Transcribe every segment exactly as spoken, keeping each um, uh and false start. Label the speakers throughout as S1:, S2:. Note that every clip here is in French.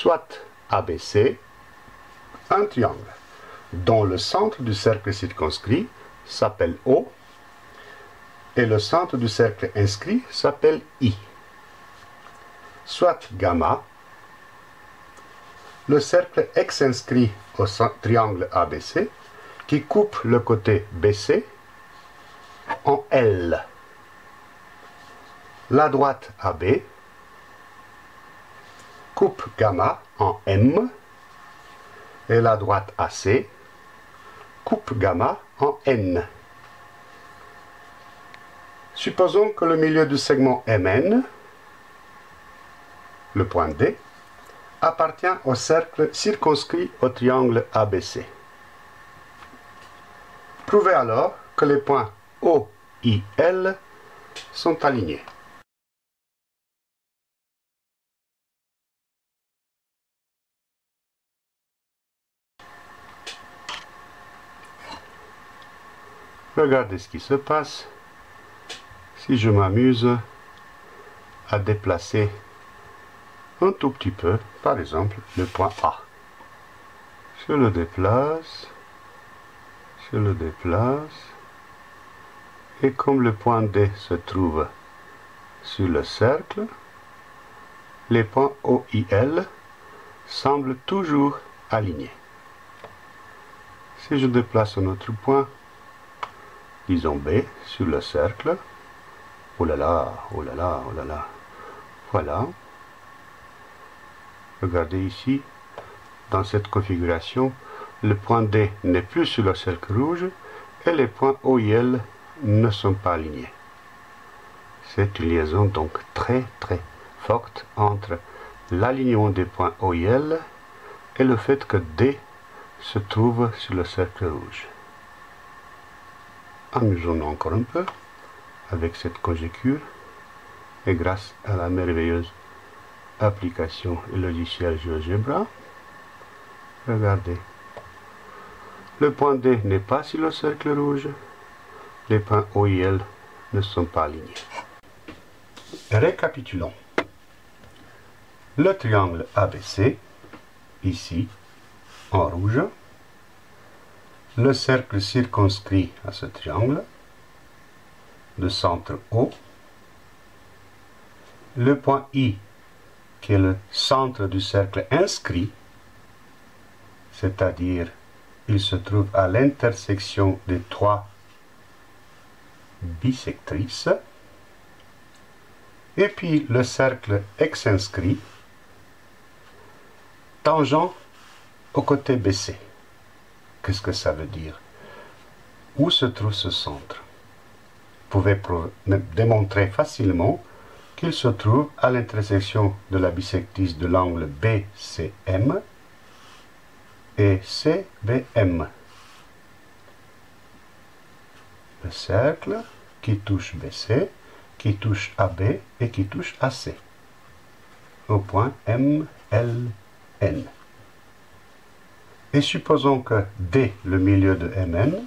S1: soit A B C, un triangle dont le centre du cercle circonscrit s'appelle O et le centre du cercle inscrit s'appelle I. Soit gamma, le cercle ex-inscrit au triangle A B C qui coupe le côté B C en L. La droite A B coupe gamma en M et la droite A C coupe gamma en N. Supposons que le milieu du segment M N, le point D, appartient au cercle circonscrit au triangle A B C. Prouvez alors que les points O, I, L sont alignés. Regardez ce qui se passe si je m'amuse à déplacer un tout petit peu, par exemple, le point A. Je le déplace, je le déplace, et comme le point D se trouve sur le cercle, les points O, I, L semblent toujours alignés. Si je déplace un autre point, disons B, sur le cercle, oh là là, oh là là, oh là là, voilà. Regardez ici, dans cette configuration, le point D n'est plus sur le cercle rouge et les points O et L ne sont pas alignés. C'est une liaison donc très très forte entre l'alignement des points O et L et le fait que D se trouve sur le cercle rouge. Amusons-nous encore un peu avec cette conjecture et grâce à la merveilleuse application et logiciel GeoGebra, regardez, le point D n'est pas sur le cercle rouge, les points O et L ne sont pas alignés. Récapitulons. Le triangle A B C, ici, en rouge, le cercle circonscrit à ce triangle, le centre O, le point I, qui est le centre du cercle inscrit, c'est-à-dire il se trouve à l'intersection des trois bisectrices, et puis le cercle ex-inscrit, tangent au côté B C. Qu'est-ce que ça veut dire? Où se trouve ce centre? Vous pouvez démontrer facilement qu'il se trouve à l'intersection de la bisectrice de l'angle B C M et C B M. Le cercle qui touche B C, qui touche A B et qui touche A C, au point M L N. Et supposons que D, le milieu de M N,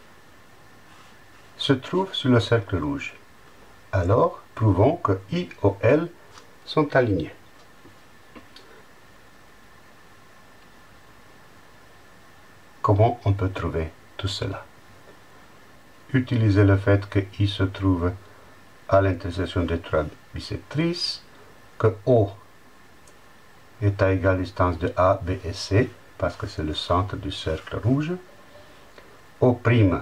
S1: se trouve sur le cercle rouge. Alors, prouvons que I O L sont alignés. Comment on peut trouver tout cela? Utilisez le fait que I se trouve à l'intersection des trois bisectrices, que O est à égale distance de A, B et C, parce que c'est le centre du cercle rouge. O',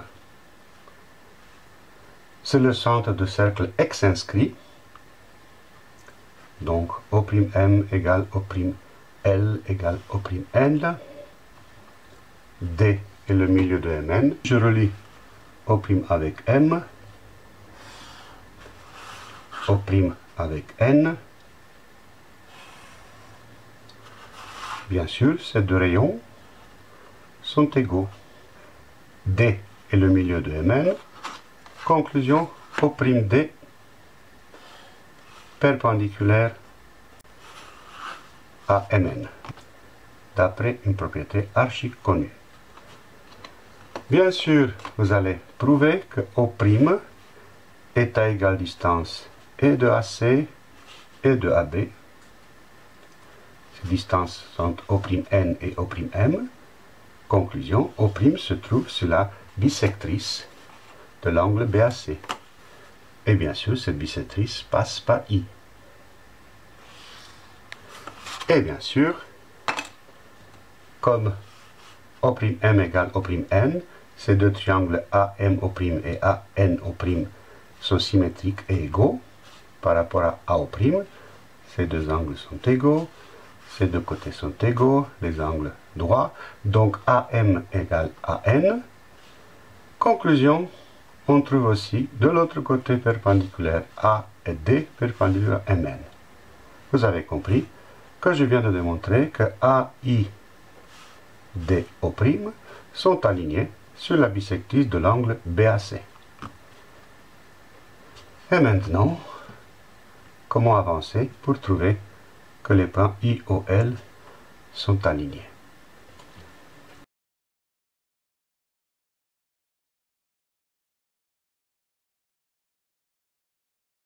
S1: c'est le centre du cercle ex-inscrit. Donc O'M égale O'L égale O'N. D est le milieu de M N. Je relie O' avec M, O' avec N. Bien sûr, ces deux rayons sont égaux. D est le milieu de M N. Conclusion, O'D perpendiculaire à M N, d'après une propriété archi connue. Bien sûr, vous allez prouver que O' est à égale distance et de A C et de A B. ces distances sont O'N et O'M. Conclusion, O' se trouve sur la bisectrice de l'angle B A C. Et bien sûr, cette bisectrice passe par I. Et bien sûr, comme O'M égale O'N, ces deux triangles A M O' et A N O' sont symétriques et égaux par rapport à A O'. Ces deux angles sont égaux, ces deux côtés sont égaux, les angles droits. Donc A M égale A N. Conclusion, on trouve aussi de l'autre côté perpendiculaire A et D perpendiculaire à M N. Vous avez compris que je viens de démontrer que A I D O' sont alignés sur la bisectrice de l'angle B A C. Et maintenant, comment avancer pour trouver que les points I O L sont alignés?